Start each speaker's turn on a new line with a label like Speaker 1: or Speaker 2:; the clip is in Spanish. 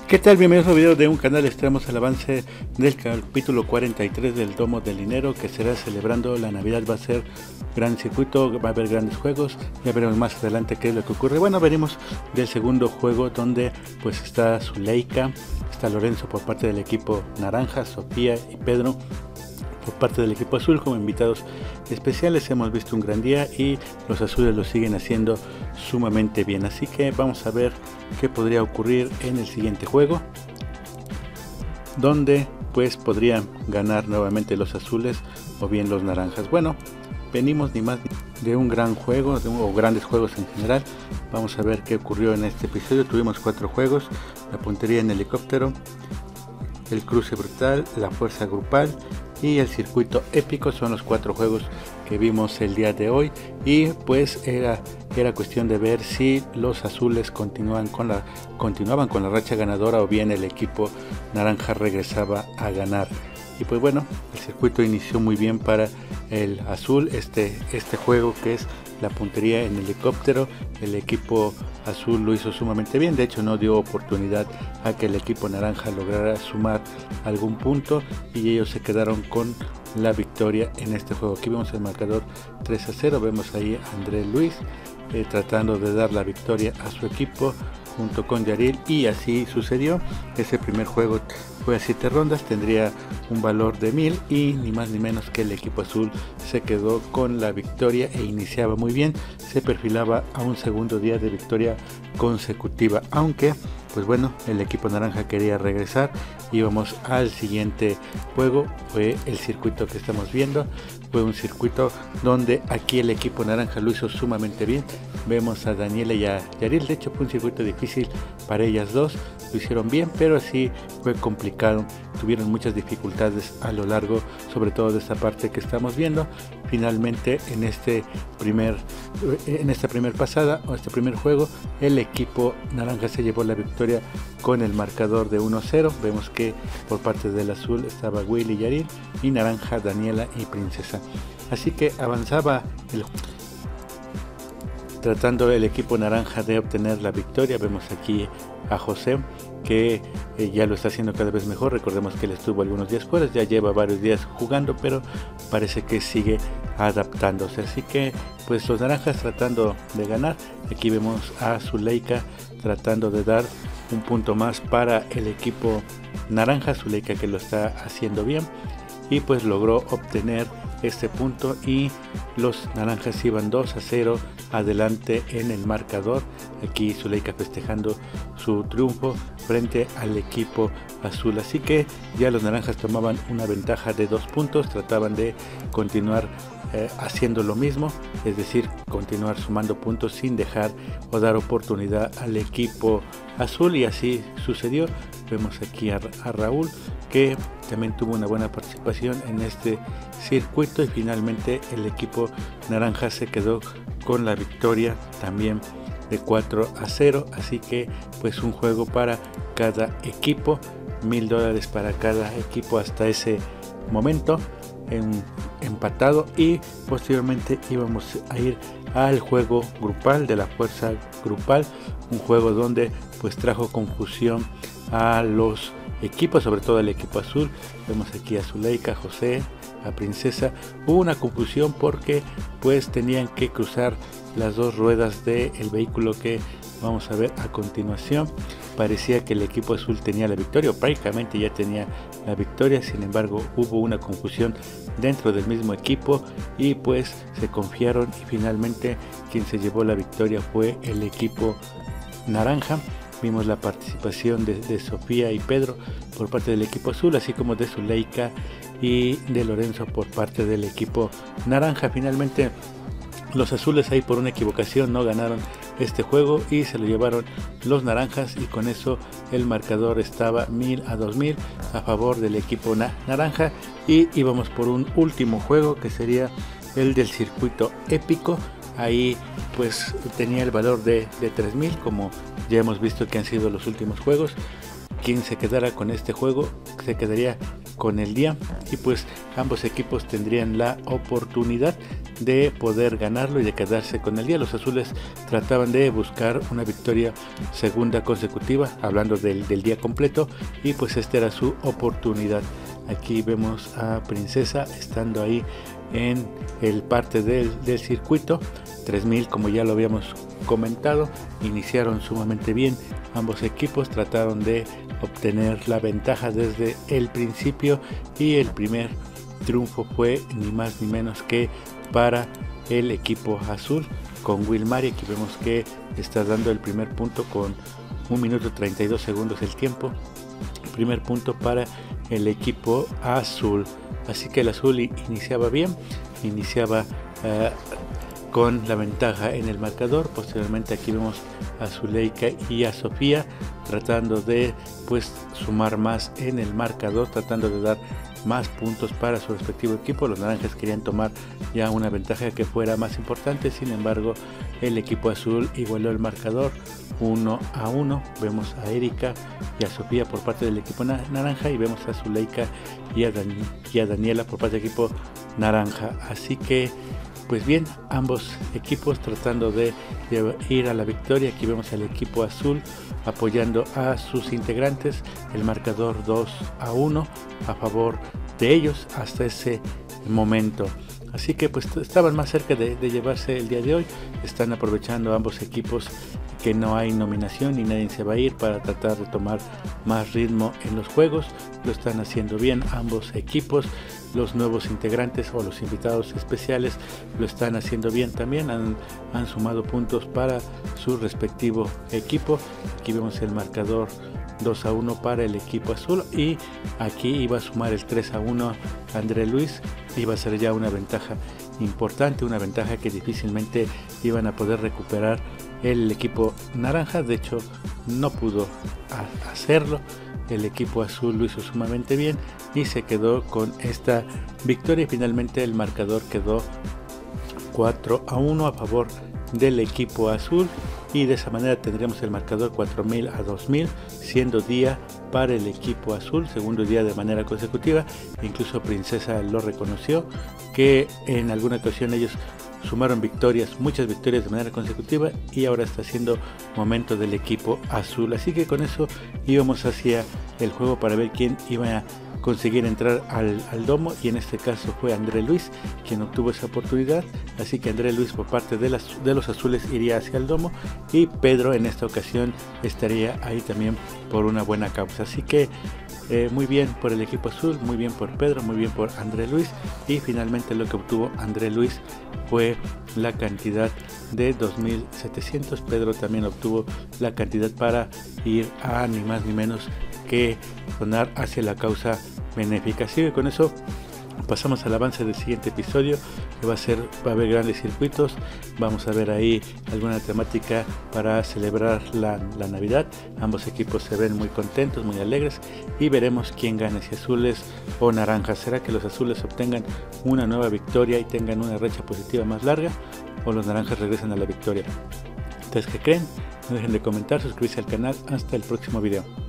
Speaker 1: ¿Qué tal? Bienvenidos a un video de un canal. Estamos al avance del capítulo 43 del Domo del Dinero, que será celebrando la Navidad. Va a ser gran circuito, va a haber grandes juegos, ya veremos más adelante qué es lo que ocurre. Bueno, venimos del segundo juego donde pues está Zuleika, está Lorenzo por parte del equipo naranja, Sofía y Pedro por parte del equipo azul como invitados especiales. Hemos visto un gran día y los azules lo siguen haciendo sumamente bien, así que vamos a ver qué podría ocurrir en el siguiente juego, donde pues podrían ganar nuevamente los azules o bien los naranjas. Bueno, venimos ni más de un gran juego, o grandes juegos en general. Vamos a ver qué ocurrió en este episodio. Tuvimos 4 juegos: la puntería en helicóptero, el cruce brutal, la fuerza grupal y el circuito épico. Son los 4 juegos que vimos el día de hoy, y pues era cuestión de ver si los azules continuaban con la racha ganadora o bien el equipo naranja regresaba a ganar. Y pues bueno, el circuito inició muy bien para el azul. Este juego, que es la puntería en helicóptero, el equipo azul lo hizo sumamente bien. De hecho, no dio oportunidad a que el equipo naranja lograra sumar algún punto, y ellos se quedaron con la victoria en este juego. Aquí vemos el marcador 3-0. Vemos ahí a Andrés Luis tratando de dar la victoria a su equipo junto con Yaril, y así sucedió. Ese primer juego fue a 7 rondas, tendría un valor de 1000, y ni más ni menos que el equipo azul se quedó con la victoria e iniciaba muy bien. Se perfilaba a un segundo día de victoria consecutiva, aunque pues bueno, el equipo naranja quería regresar. Íbamos al siguiente juego, fue el circuito que estamos viendo. Fue un circuito donde aquí el equipo naranja lo hizo sumamente bien. Vemos a Daniela y a Yaril. De hecho, fue un circuito difícil para ellas dos. Lo hicieron bien, pero sí fue complicado. Tuvieron muchas dificultades a lo largo, sobre todo de esta parte que estamos viendo. Finalmente, en esta primer pasada, o este primer juego, el equipo naranja se llevó la victoria con el marcador de 1-0. Vemos que por parte del azul estaba Willy y Yaril, y naranja Daniela y Princesa. Así que avanzaba tratando el equipo naranja de obtener la victoria. Vemos aquí a José, que ya lo está haciendo cada vez mejor. Recordemos que él estuvo algunos días fuera, ya lleva varios días jugando, pero parece que sigue adaptándose. Así que pues los naranjas tratando de ganar. Aquí vemos a Zuleika tratando de dar un punto más para el equipo naranja. Zuleika, que lo está haciendo bien, y pues logró obtener este punto, y los naranjas iban 2-0 adelante en el marcador. Aquí Zuleika festejando su triunfo frente al equipo azul. Así que ya los naranjas tomaban una ventaja de 2 puntos, trataban de continuar haciendo lo mismo, es decir, continuar sumando puntos sin dejar o dar oportunidad al equipo azul, y así sucedió. Vemos aquí a Raúl, que también tuvo una buena participación en este circuito, y finalmente el equipo naranja se quedó con la victoria también de 4-0. Así que pues un juego para cada equipo, $1000 para cada equipo hasta ese momento, empatado, y posteriormente íbamos a ir al juego grupal de la fuerza grupal, un juego donde pues trajo confusión a los equipos, sobre todo al equipo azul. Vemos aquí a Zuleika, José, a Princesa. Hubo una confusión porque pues tenían que cruzar las 2 ruedas del vehículo que vamos a ver a continuación. Parecía que el equipo azul tenía la victoria, o prácticamente ya tenía la victoria. Sin embargo, hubo una confusión dentro del mismo equipo, y pues se confiaron, y finalmente quien se llevó la victoria fue el equipo naranja. Vimos la participación de Sofía y Pedro por parte del equipo azul, así como de Zuleika y de Lorenzo por parte del equipo naranja. Finalmente los azules, ahí por una equivocación, no ganaron este juego y se lo llevaron los naranjas, y con eso el marcador estaba 1000-2000 a favor del equipo naranja. Y íbamos por un último juego, que sería el del circuito épico. Ahí pues tenía el valor de 3000, como ya hemos visto que han sido los últimos juegos. Quien se quedara con este juego se quedaría con el día, y pues ambos equipos tendrían la oportunidad de poder ganarlo y de quedarse con el día. Los azules trataban de buscar una victoria segunda consecutiva, hablando del día completo, y pues esta era su oportunidad. Aquí vemos a Princesa estando ahí en el parte del circuito 3000, como ya lo habíamos comentado. Iniciaron sumamente bien ambos equipos, trataron de obtener la ventaja desde el principio, y el primer triunfo fue ni más ni menos que para el equipo azul con Will Mari. Aquí vemos que está dando el primer punto con 1 minuto 32 segundos el tiempo. Primer punto para el equipo azul. Así que el azul iniciaba bien, iniciaba con la ventaja en el marcador. Posteriormente aquí vemos a Zuleika y a Sofía tratando de pues sumar más en el marcador, tratando de dar más puntos para su respectivo equipo. Los naranjas querían tomar ya una ventaja que fuera más importante, sin embargo el equipo azul igualó el marcador 1-1. Vemos a Erika y a Sofía por parte del equipo naranja, y vemos a Zuleika y a Daniela por parte del equipo naranja. Así que pues bien, ambos equipos tratando de ir a la victoria. Aquí vemos al equipo azul apoyando a sus integrantes, el marcador 2-1 a favor de ellos hasta ese momento. Así que pues estaban más cerca de llevarse el día de hoy. Están aprovechando ambos equipos que no hay nominación y nadie se va a ir, para tratar de tomar más ritmo en los juegos. Lo están haciendo bien ambos equipos. Los nuevos integrantes o los invitados especiales lo están haciendo bien también. Han sumado puntos para su respectivo equipo. Aquí vemos el marcador 2-1 para el equipo azul, y aquí iba a sumar el 3-1 André Luis. Iba a ser ya una ventaja importante, una ventaja que difícilmente iban a poder recuperar el equipo naranja. De hecho no pudo hacerlo. El equipo azul lo hizo sumamente bien y se quedó con esta victoria, y finalmente el marcador quedó 4-1 a favor del equipo azul, y de esa manera tendríamos el marcador 4000-2000, siendo día para el equipo azul, segundo día de manera consecutiva. Incluso Princesa lo reconoció, que en alguna ocasión ellos sumaron victorias, muchas victorias de manera consecutiva, y ahora está siendo momento del equipo azul. Así que con eso íbamos hacia el juego para ver quién iba a conseguir entrar al domo, y en este caso fue André Luis quien obtuvo esa oportunidad. Así que André Luis por parte de los azules iría hacia el domo, y Pedro en esta ocasión estaría ahí también por una buena causa. Así que muy bien por el equipo azul, muy bien por Pedro, muy bien por André Luis, y finalmente lo que obtuvo André Luis fue la cantidad de 2700. Pedro también obtuvo la cantidad para ir a ni más ni menos que donar hacia la causa benéfica. Así que con eso pasamos al avance del siguiente episodio, que va a haber grandes circuitos. Vamos a ver ahí alguna temática para celebrar la Navidad. Ambos equipos se ven muy contentos, muy alegres, y veremos quién gana, si azules o naranjas. ¿Será que los azules obtengan una nueva victoria y tengan una racha positiva más larga, o los naranjas regresan a la victoria? ¿Ustedes qué creen? No dejen de comentar, suscribirse al canal. Hasta el próximo video.